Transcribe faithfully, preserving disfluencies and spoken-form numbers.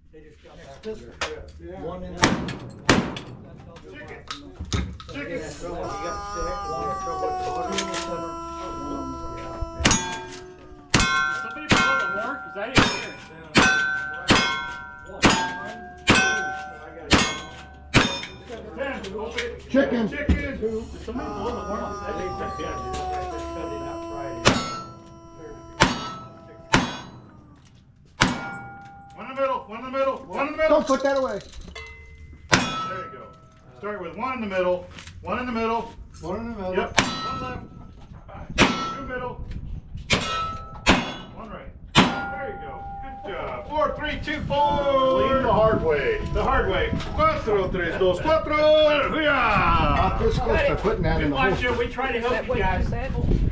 They just got back to their trip. Yeah. One in the Chicken. You Chicken. got trouble, you got sick, one got trouble with the water in the center. Somebody blow the horn? Because I didn't hear it. Chicken. Chicken. Did somebody blow the horn? I didn't hear it. One in the middle, one in the middle, one in the middle. Don't put that away. There you go. Start with one in the middle, one in the middle. One in the middle. Yep. One left. Two middle. One right. There you go. Good job. Four, three, two, four. Lead the hard way. The hard way. Cuatro, tres, dos, cuatro. Not this close to putting that We in the watched hole. you. We tried to help you guys.